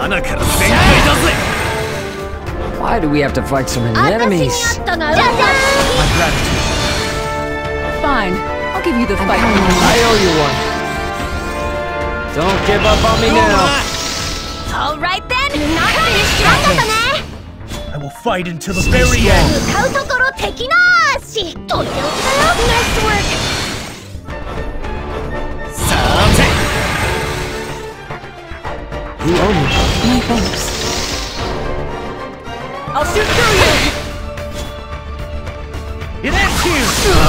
Why do we have to fight so many enemies? My gratitude. Fine, I'll give you the fight. I owe you one. Don't give up on me now. Alright then! You're not finished yet! I will fight until the very end! Nice work! You owe me. My thanks. I'll shoot through you! It ends here!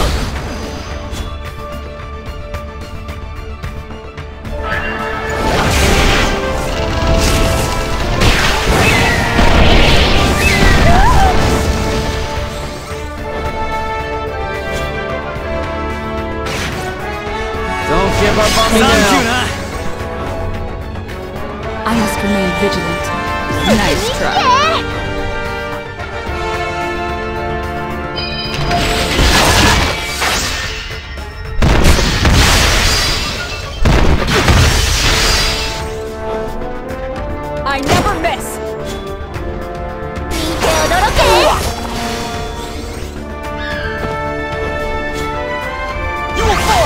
Don't give up on me now. I must remain vigilant. Nice try. I never miss! You will fall!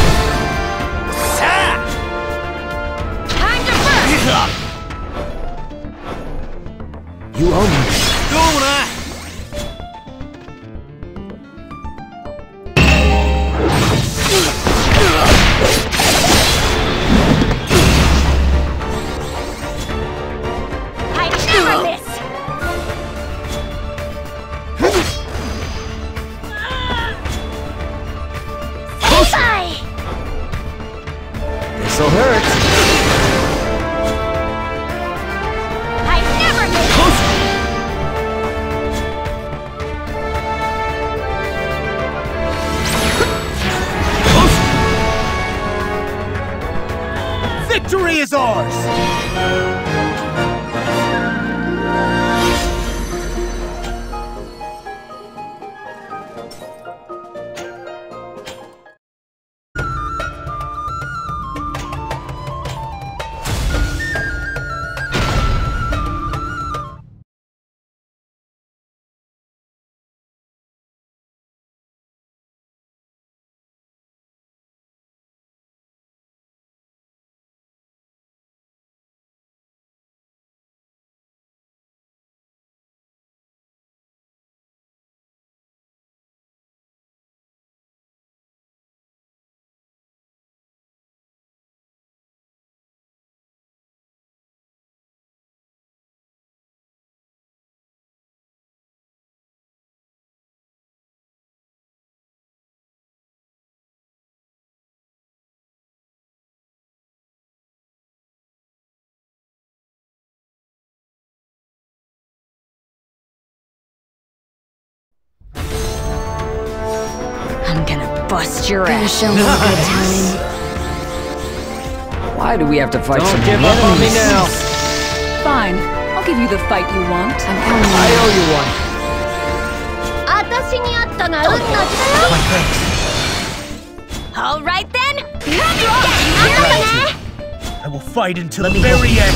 Time to burn! You owe me. I never miss! Bye! This'll hurt. I never miss! Victory is ours! I'm gonna bust your ass. Show me a good time. Why do we have to fight so Don't many give up on me enemies? now! Fine, I'll give you the fight you want. I'm I counting on owe you one. My thanks. Alright then! I will fight until the very end!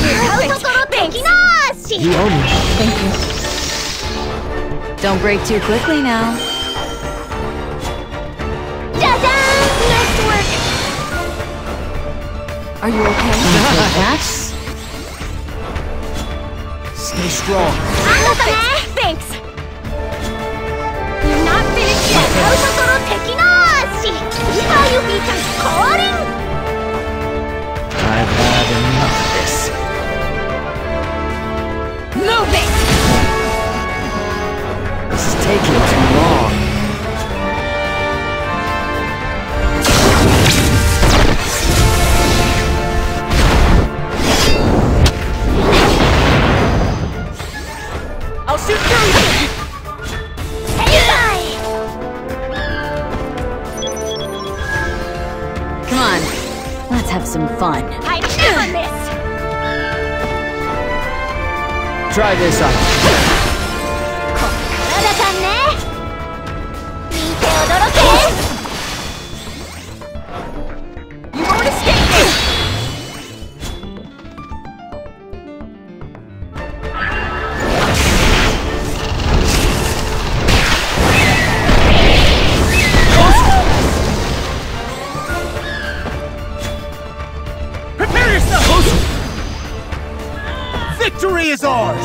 You owe me. Thank you. Don't break too quickly now. Nice work! Are you okay? That's... Stay strong! Thanks! You're not finished yet! I've had enough of this. Move it! This is taking too long. I'll shoot through you! Come on, let's have some fun. I never miss! Try this on. You won't escape me! Victory is ours!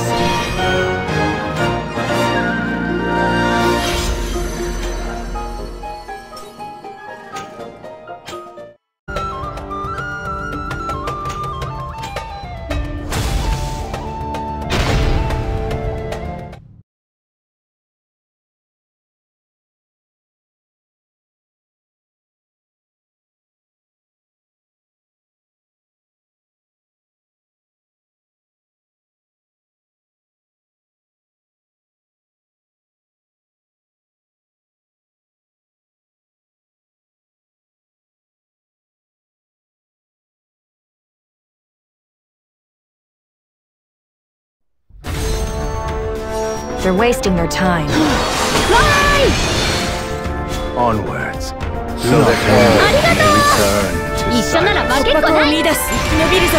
They're wasting their time. Fly! Onwards. So that all may return to 一緒なら負 silence. けっこない。 見出す。生き延びるぞ。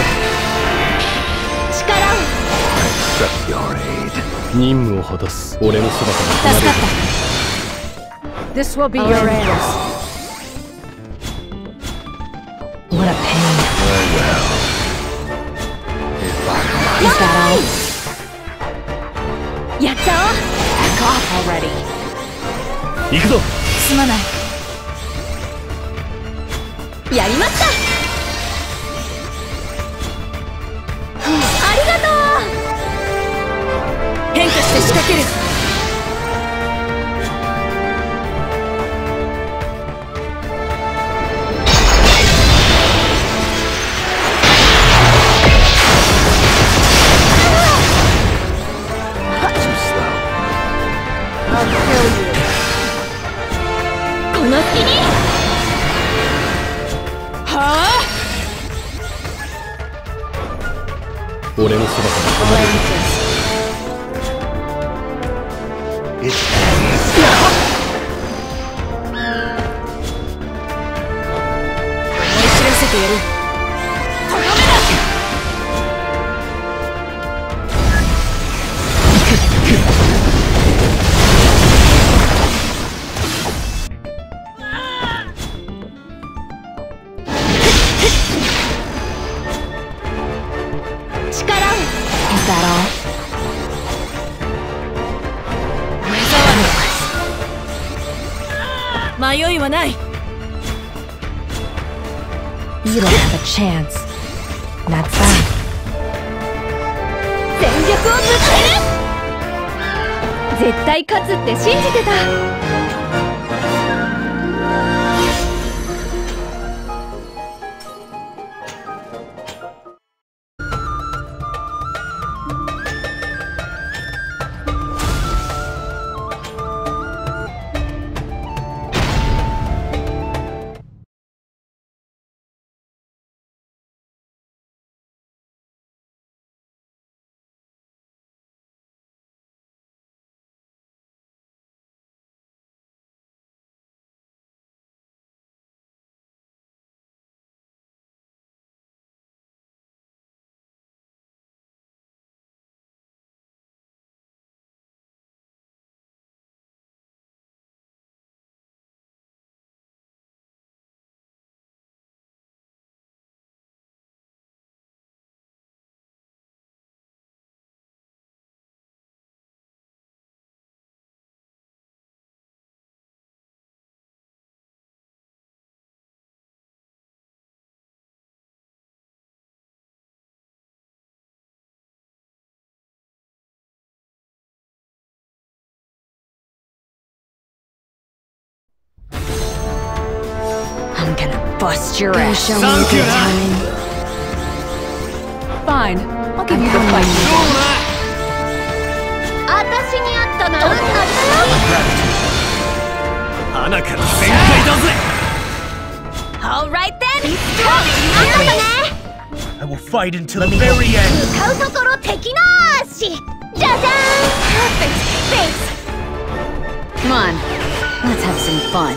力を Accept your aid. 任務を果たす。俺のそばから助か離れる。 った。This will be your answer. What a pain. Very well. If I Is that all? やった Back off already. 行くぞ。 すまない。 やりました。ありがとう。 変化して仕掛ける。 この隙にはあ。 俺のそばから離れる。 It ends. 思い知らせてやる。とどめだ。 力を Is that all? 目障り。迷いはない。 You don't have a chance. Not fun. 全力をぶつける。絶対勝つって信じてた。I'm gonna bust your ass. Show me Thank you, good time. Fine. I'll give you the fight. 私にあったなら運だったよ。 穴から全開だぜ。 Alright then. あんたね。 I will fight until the very end. 向かうところ敵なーし。じゃじゃーん。Perfect. Thanks. Come on. Let's have some fun.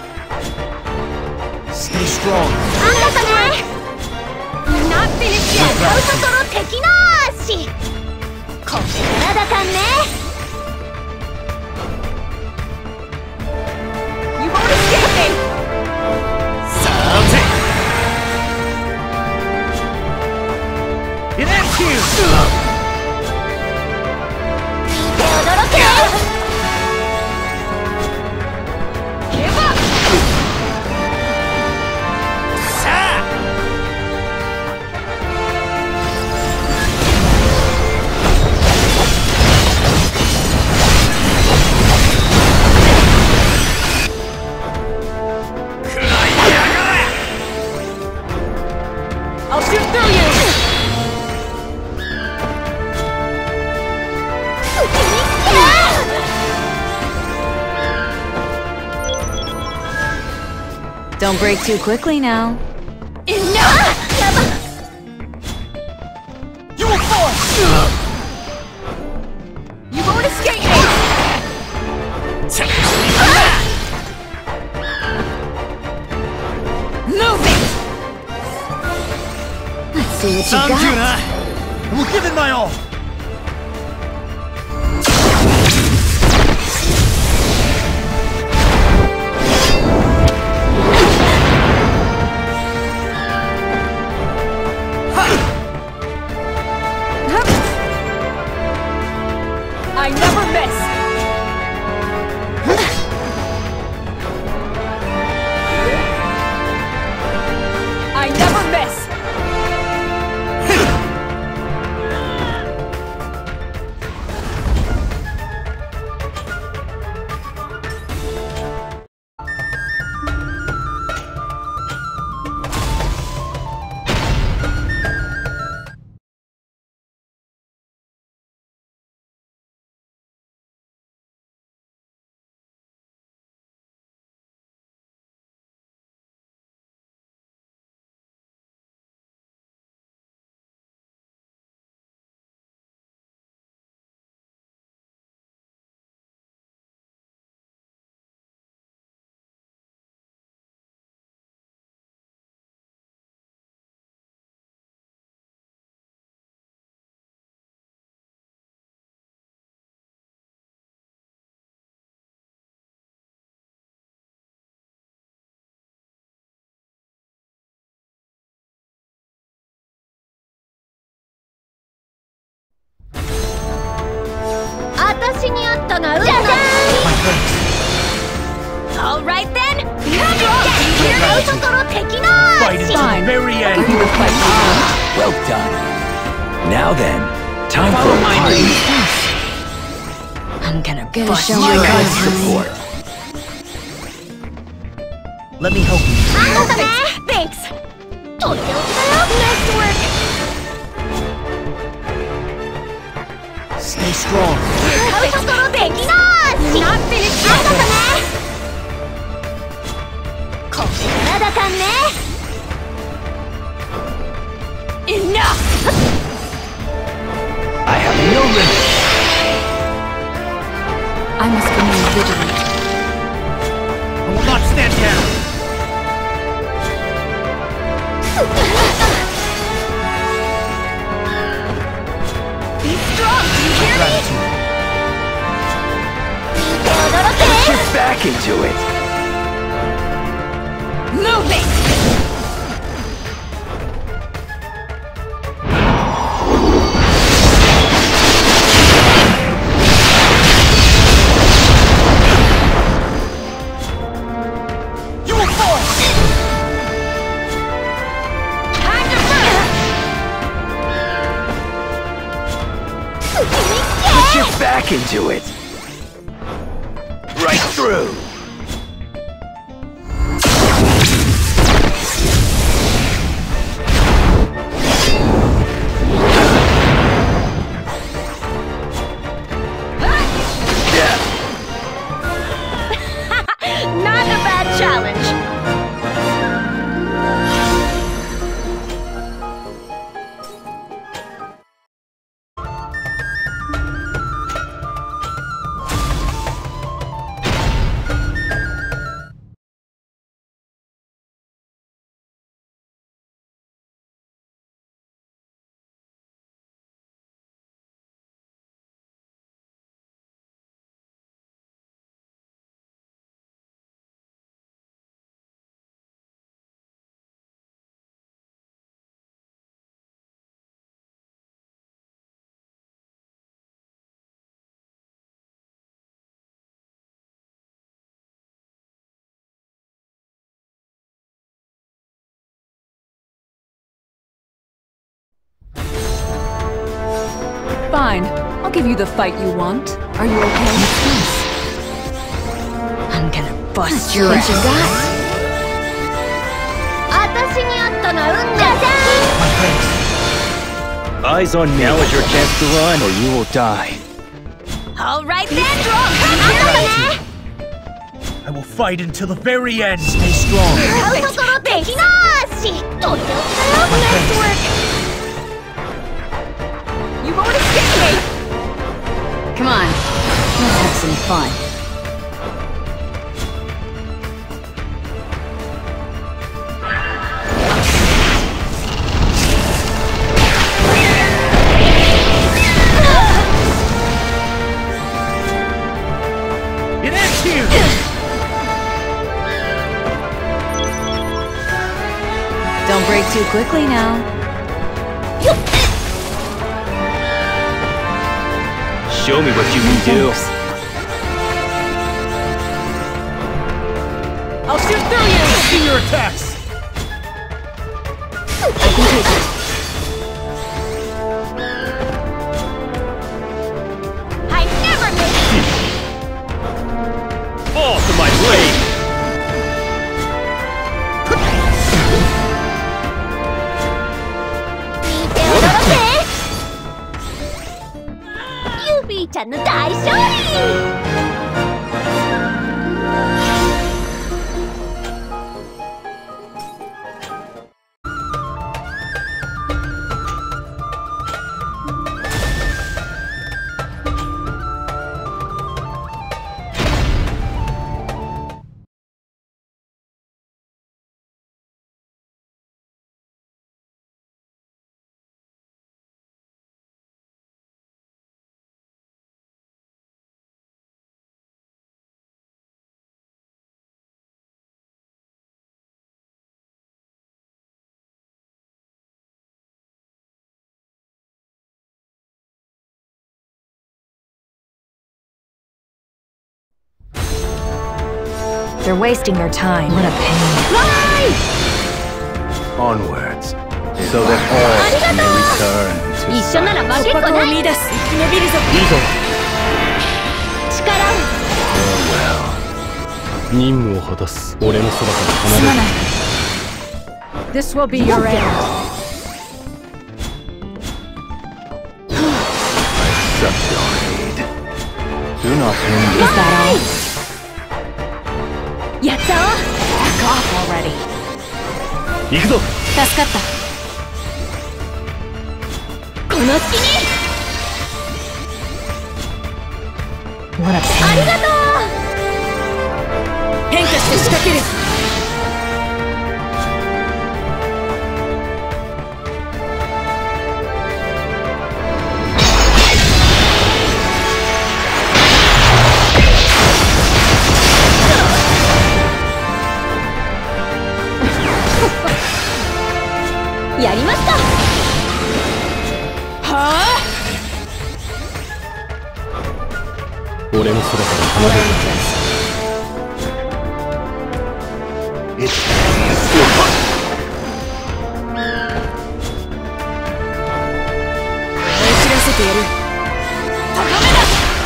Stay strong. あんたね。Not finished yet. 向かうところ敵なーし。こっからだかんね。You won't escape me. さて。 It ends here! 手驚けケバさあ I'll shoot through you! Don't break too quickly now. Enough! You will fall! You won't escape me! Move it! Let's see what you サンキュー got. な I will give it my all! I never miss! I never miss! Alright then! Fight Until Fine. the very I'll end! give you the fight you want. Well done. Now then, time for a party. I'm gonna Gonna bust show you you guys. Guidance report. Let me help you. Thanks! Nice work! Stay strong. Not finished yet! Enough! I have no limit. I must remain vigilant. I will not stand down. Be strong! Do you hear me? Gratitude. Get back into it. Move it! You will fall! Time to burn! Get back into it. Right through. Not a bad challenge! Fine. I'll give you the fight you want. Are you okay? I'm gonna bust your ass. 私にあったのは運じゃじゃ Eyes on me. Now is your chance to run, or you will die. All right then. I will fight until the very end. Stay strong. 使うところ敵なし。とっておきだよ。Nice work. You won't escape me! Come on, let's have some fun. It ends here. Don't break too quickly now. Show me what you can do. I'll shoot through you! See your attacks. I can take it. I never made it. Fall to my blade. 見て驚け。ユービーちゃんの大勝利。 They're wasting their time. What a pain. Onwards, so that all may return to 一緒なら負けっこない。 見出す。生き延びるぞ。 力を。 任務を果たす。俺のそばから離れる。 This will be your end. Accept your aid. Do not hinder. Is that all? やったわ。 Back off already. 行くぞ。 助かった。 この隙に。 What a あ pain. りがとう。 変化して仕掛ける。 やりました。 はあ。 俺のそばから離れる。 知らせてやる。高めだ。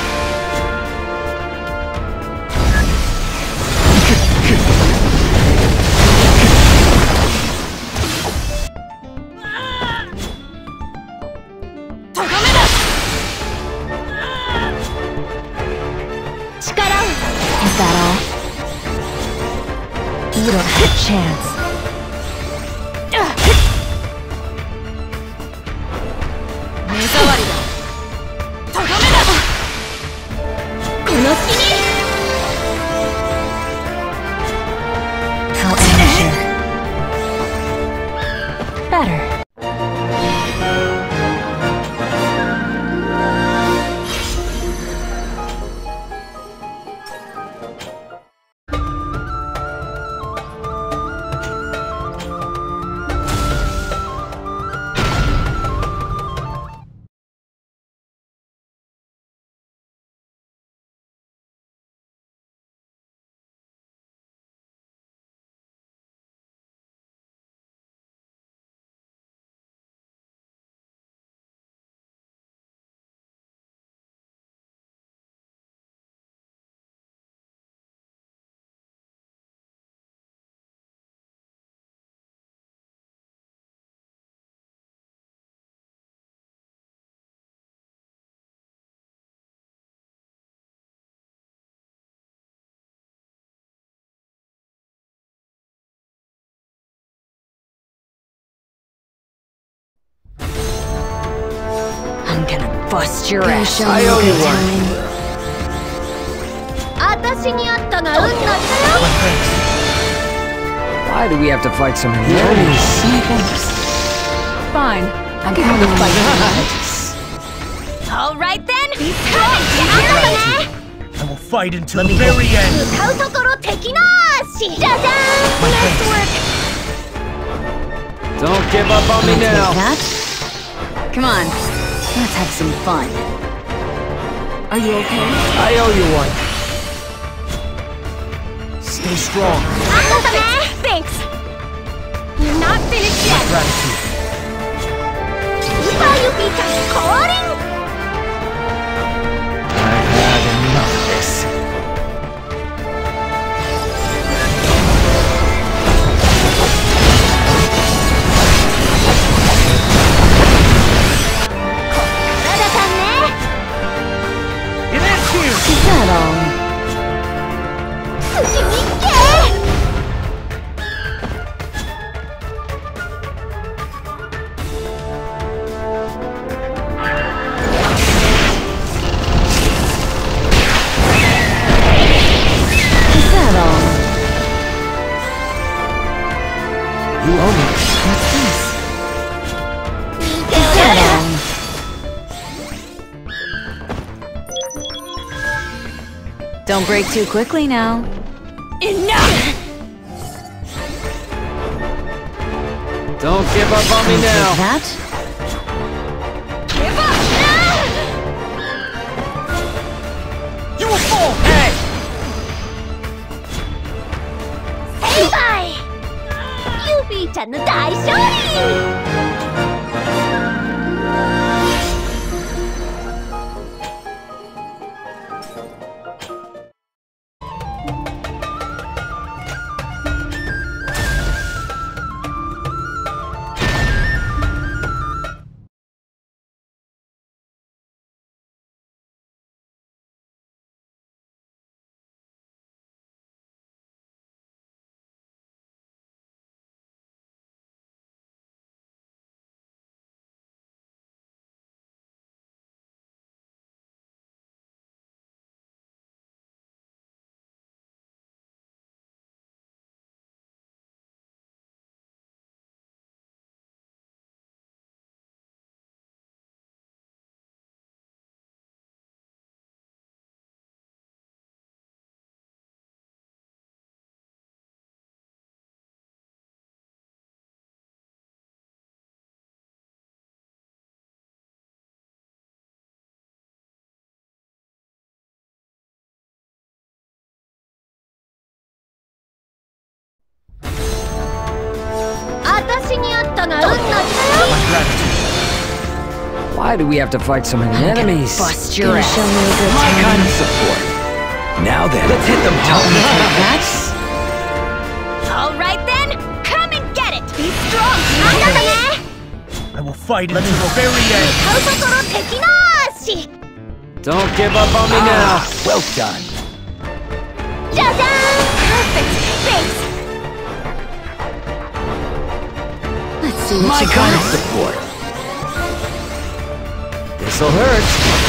高めだ。 力を。 Is that all? You don't have a chance. 目障りだ。高めだ。 この隙に。 How amateur. Better. I'm gonna bust your ass. I owe you one. 私に会ったが運が来たよ Why do we have to fight so many enemies? Fine. I'll give you the fight. Alright then! Be strong! あなたね I will fight until the very end. 向かうところ敵なしじゃじゃーん Nice work! Don't give up on me now. That? Come on. Let's have some fun. Are you okay? I owe you one. Stay strong. あなたね Thanks! You're not finished yet! Gratitude. スーパーユキちゃん降臨 I've had enough of this. It ends here. Is that all? 次に行け Is that all? You owe me. What's this? Is that all? Don't break too quickly now. Enough! Don't give up on me now. That? Give up! You will fall. Hey! 成敗ユーフィーちゃんの大勝利 私に会ったが運が来たよ Why do we have to fight so many enemies? Bust your ass. Show me a good My time. kind of support. Now then, let's hit them hard. That's Alright then, come and get it! Be strong! あなたね I will fight until the very end. 向かうところ敵なし Don't give up on me now. Well done. じゃじゃーん Perfect! Thanks! let's see what My you kind of got. support. This'll hurt.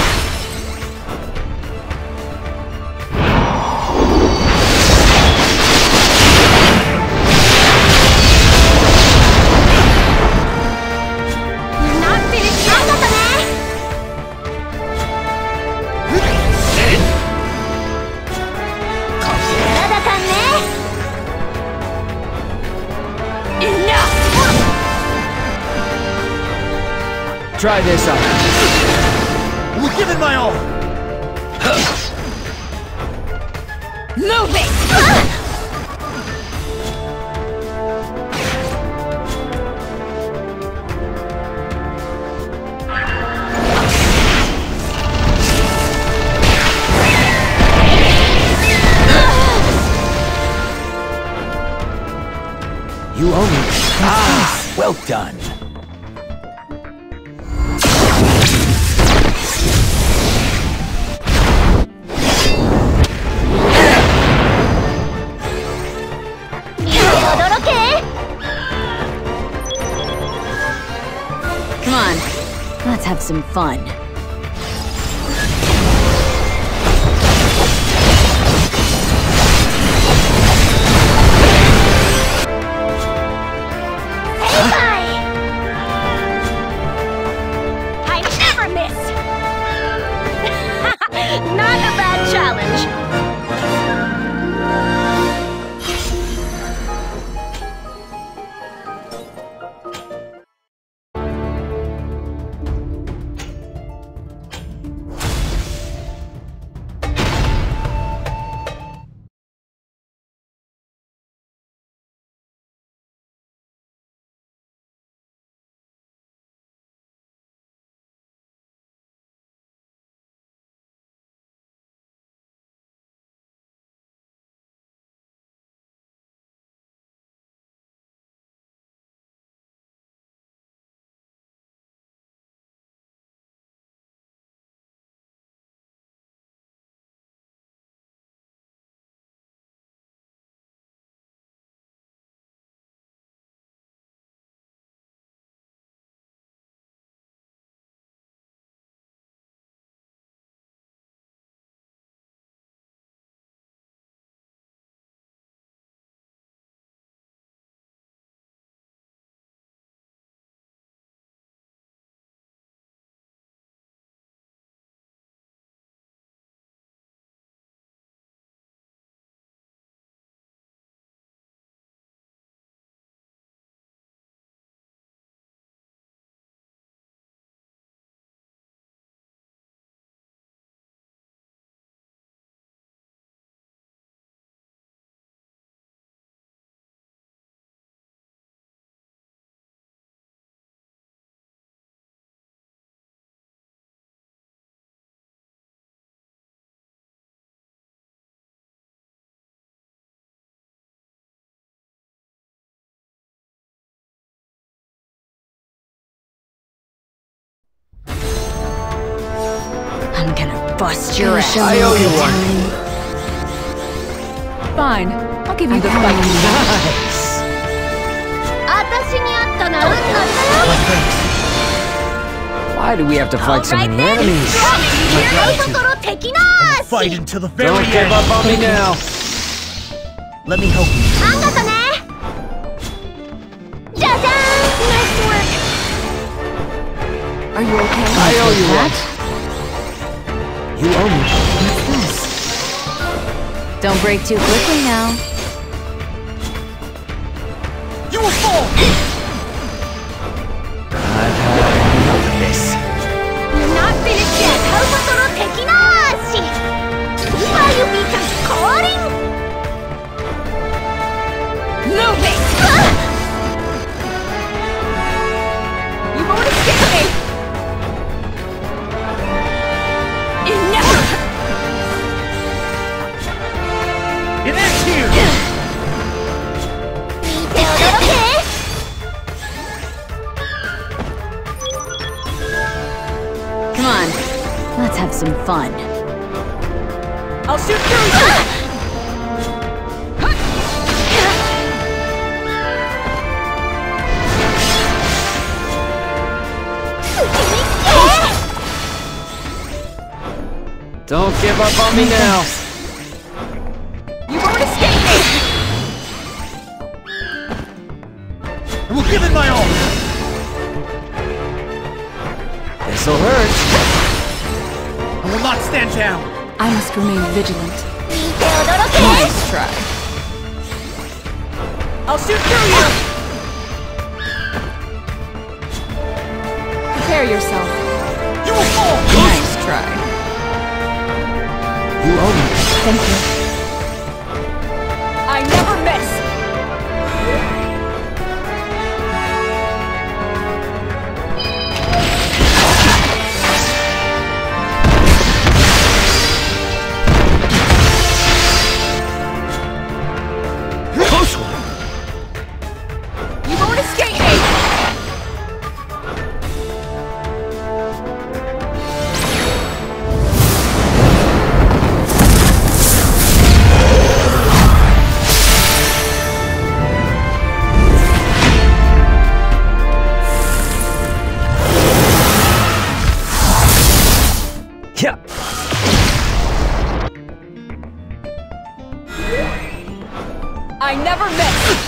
You're not finished yet! あなたね体感ね Enough! Try this out. We'll give it my all. Move it! You owe me. Well done. Come on. Let's have some fun. bust your ass. I owe you one. Fine. I'll give you the fight. Nice. 私に会ったな運なんだよ Why do we have to fight so many Alright then. enemies? 狙うところ敵な Fight し until the very Don't give end. up on me now. Let me help you. あんがとねじゃじゃーん Nice work Are you okay? I owe you one. You owe me. What's this? Don't break too quickly now. You will fall! I've had enough of this. You're not finished yet 買うところ敵なしスーパーユピーちゃん降臨 Move it! You've already scared me! Enough! It ends here! 見て驚け Come on. Let's have some fun. I'll shoot through you! Don't give up on me now. You've already escaped me! I will give it my all! This'll hurt. I will not stand down! I must remain vigilant. 見て驚け Nice try. I'll shoot through you! Prepare yourself. You will fall! Nice try. You owe me. Thank you. I never miss! Close one. You won't escape me! Yeah. I never miss!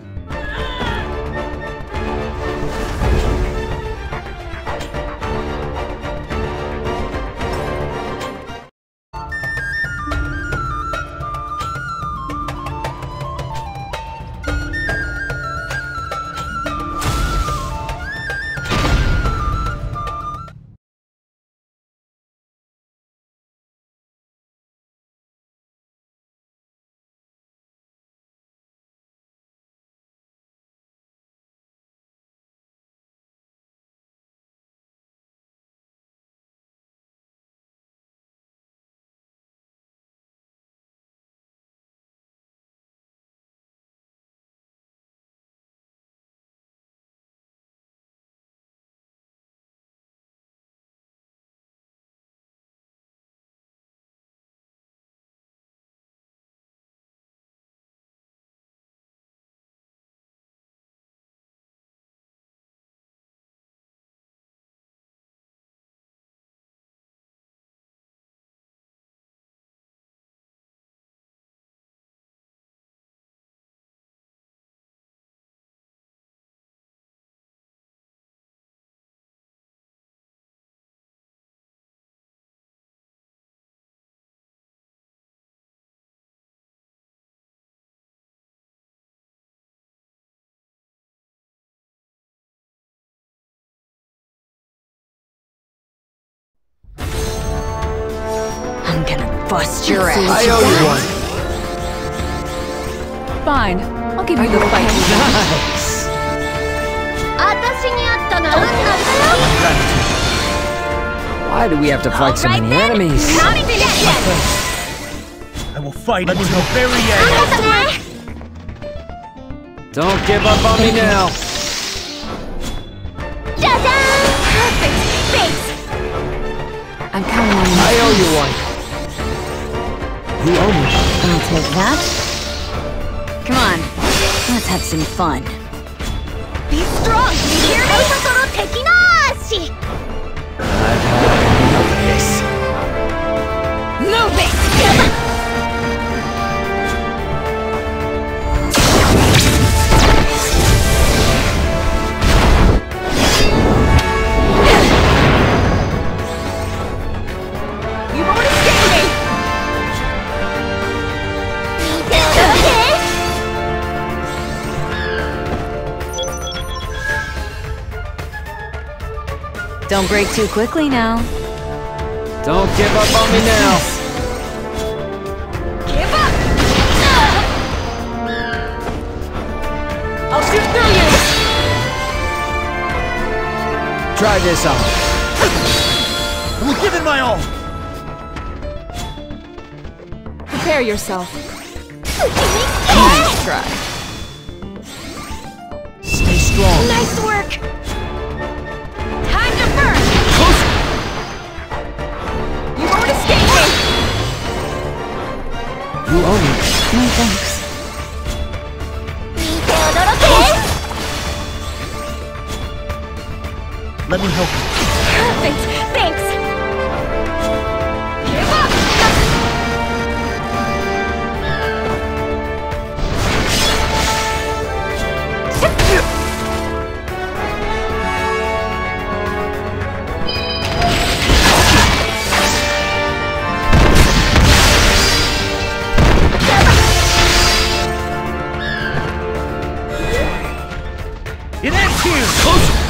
I'm gonna bust your ass. I owe you one. Fine. I'll give you the fight. Nice. 私に会ったな運なんだよ Why do we have to fight so Alright many then. enemies? Not finished yet! I will fight until the very あん end! がとね Don't give up on me now. じゃじゃーん Perfect! Face! I'm counting on you. I owe owe you one. You owe me. I'll take that. Come on, let's have some fun. Be strong! Totoro teki nashi! I've had enough of this. Move it! You won't escape me! Don't break too quickly now. Don't give up on me now. Give up! I'll shoot through you! Try this on. I will give it my all! Prepare yourself. Nice try. Stay strong. Nice work! Time to burn! You won't escape me! You owe me. No thanks. Let me help you. Perfect! Thanks! Give up! It ends here!